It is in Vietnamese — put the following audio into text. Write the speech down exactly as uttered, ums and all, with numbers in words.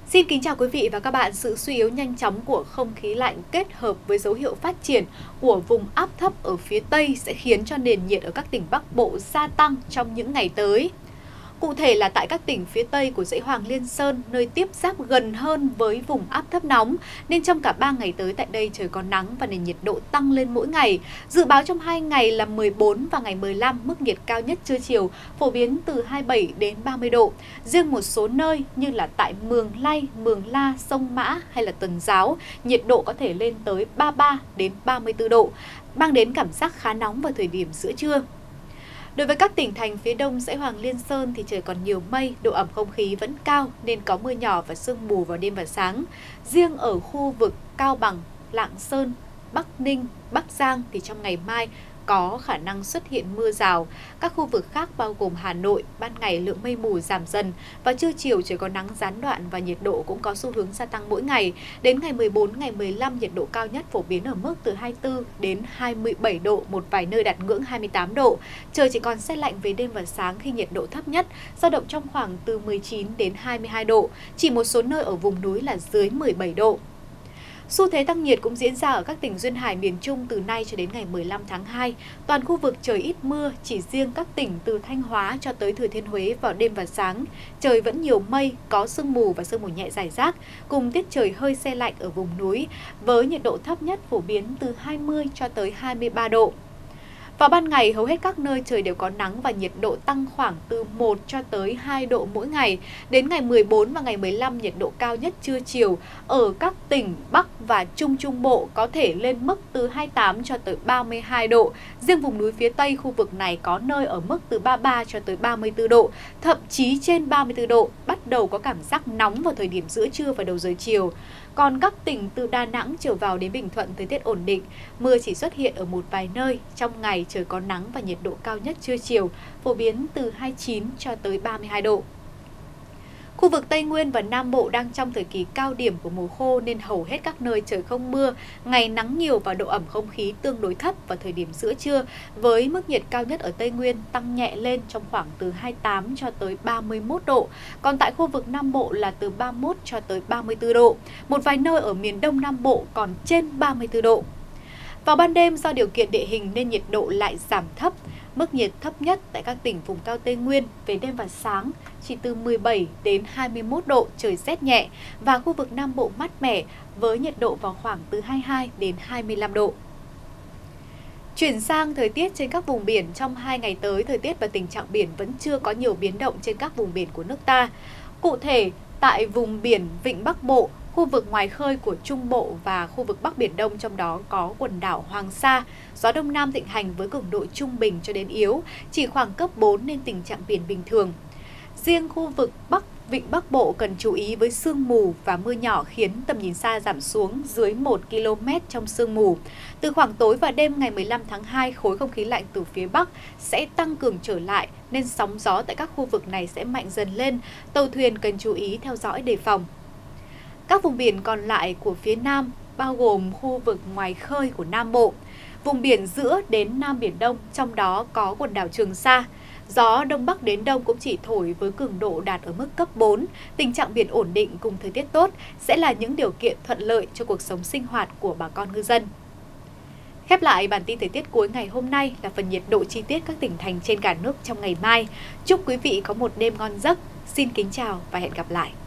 Xin kính chào quý vị và các bạn. Sự suy yếu nhanh chóng của không khí lạnh kết hợp với dấu hiệu phát triển của vùng áp thấp ở phía Tây sẽ khiến cho nền nhiệt ở các tỉnh Bắc Bộ gia tăng trong những ngày tới. Cụ thể là tại các tỉnh phía Tây của dãy Hoàng Liên Sơn, nơi tiếp giáp gần hơn với vùng áp thấp nóng, nên trong cả ba ngày tới tại đây trời có nắng và nền nhiệt độ tăng lên mỗi ngày. Dự báo trong hai ngày là mười bốn và ngày mười lăm, mức nhiệt cao nhất trưa chiều phổ biến từ hai mươi bảy đến ba mươi độ. Riêng một số nơi như là tại Mường Lay, Mường La, Sông Mã hay là Tuần Giáo, nhiệt độ có thể lên tới ba mươi ba đến ba mươi tư độ, mang đến cảm giác khá nóng vào thời điểm giữa trưa. Đối với các tỉnh thành phía đông dãy Hoàng Liên Sơn thì trời còn nhiều mây, độ ẩm không khí vẫn cao nên có mưa nhỏ và sương mù vào đêm và sáng. Riêng ở khu vực Cao Bằng, Lạng Sơn, Bắc Ninh, Bắc Giang thì trong ngày mai có khả năng xuất hiện mưa rào. Các khu vực khác bao gồm Hà Nội, ban ngày lượng mây mù giảm dần và trưa chiều trời có nắng gián đoạn và nhiệt độ cũng có xu hướng gia tăng mỗi ngày. Đến ngày mười bốn, ngày mười lăm, nhiệt độ cao nhất phổ biến ở mức từ hai mươi tư đến hai mươi bảy độ, một vài nơi đạt ngưỡng hai mươi tám độ. Trời chỉ còn se lạnh về đêm và sáng khi nhiệt độ thấp nhất dao động trong khoảng từ mười chín đến hai mươi hai độ, chỉ một số nơi ở vùng núi là dưới mười bảy độ. Xu thế tăng nhiệt cũng diễn ra ở các tỉnh duyên hải miền Trung từ nay cho đến ngày mười lăm tháng hai. Toàn khu vực trời ít mưa, chỉ riêng các tỉnh từ Thanh Hóa cho tới Thừa Thiên Huế vào đêm và sáng. Trời vẫn nhiều mây, có sương mù và sương mù nhẹ rải rác, cùng tiết trời hơi se lạnh ở vùng núi, với nhiệt độ thấp nhất phổ biến từ hai mươi cho tới hai mươi ba độ. Vào ban ngày, hầu hết các nơi trời đều có nắng và nhiệt độ tăng khoảng từ một cho tới hai độ mỗi ngày. Đến ngày mười bốn và ngày mười lăm, nhiệt độ cao nhất trưa chiều ở các tỉnh Bắc và Trung Trung Bộ có thể lên mức từ hai mươi tám cho tới ba mươi hai độ. Riêng vùng núi phía Tây khu vực này có nơi ở mức từ ba mươi ba cho tới ba mươi tư độ, thậm chí trên ba mươi tư độ, bắt đầu có cảm giác nóng vào thời điểm giữa trưa và đầu giờ chiều. Còn các tỉnh từ Đà Nẵng trở vào đến Bình Thuận thời tiết ổn định, mưa chỉ xuất hiện ở một vài nơi. Trong ngày trời có nắng và nhiệt độ cao nhất trưa chiều phổ biến từ hai mươi chín cho tới ba mươi hai độ. Khu vực Tây Nguyên và Nam Bộ đang trong thời kỳ cao điểm của mùa khô nên hầu hết các nơi trời không mưa, ngày nắng nhiều và độ ẩm không khí tương đối thấp vào thời điểm giữa trưa, với mức nhiệt cao nhất ở Tây Nguyên tăng nhẹ lên trong khoảng từ hai mươi tám cho tới ba mươi mốt độ, còn tại khu vực Nam Bộ là từ ba mươi mốt cho tới ba mươi tư độ. Một vài nơi ở miền Đông Nam Bộ còn trên ba mươi tư độ. Vào ban đêm do điều kiện địa hình nên nhiệt độ lại giảm thấp. Mức nhiệt thấp nhất tại các tỉnh vùng cao Tây Nguyên về đêm và sáng chỉ từ mười bảy đến hai mươi mốt độ, trời rét nhẹ, và khu vực Nam Bộ mát mẻ với nhiệt độ vào khoảng từ hai mươi hai đến hai mươi lăm độ. Chuyển sang thời tiết trên các vùng biển, trong hai ngày tới, thời tiết và tình trạng biển vẫn chưa có nhiều biến động trên các vùng biển của nước ta. Cụ thể, tại vùng biển Vịnh Bắc Bộ, khu vực ngoài khơi của Trung Bộ và khu vực Bắc Biển Đông, trong đó có quần đảo Hoàng Sa, gió Đông Nam thịnh hành với cường độ trung bình cho đến yếu, chỉ khoảng cấp bốn nên tình trạng biển bình thường. Riêng khu vực Bắc Vịnh Bắc Bộ cần chú ý với sương mù và mưa nhỏ khiến tầm nhìn xa giảm xuống dưới một ki lô mét trong sương mù. Từ khoảng tối và đêm ngày mười lăm tháng hai, khối không khí lạnh từ phía Bắc sẽ tăng cường trở lại nên sóng gió tại các khu vực này sẽ mạnh dần lên, tàu thuyền cần chú ý theo dõi đề phòng. Các vùng biển còn lại của phía Nam bao gồm khu vực ngoài khơi của Nam Bộ, vùng biển giữa đến Nam Biển Đông, trong đó có quần đảo Trường Sa. Gió Đông Bắc đến Đông cũng chỉ thổi với cường độ đạt ở mức cấp bốn, tình trạng biển ổn định cùng thời tiết tốt sẽ là những điều kiện thuận lợi cho cuộc sống sinh hoạt của bà con ngư dân. Khép lại bản tin thời tiết cuối ngày hôm nay là phần nhiệt độ chi tiết các tỉnh thành trên cả nước trong ngày mai. Chúc quý vị có một đêm ngon giấc. Xin kính chào và hẹn gặp lại.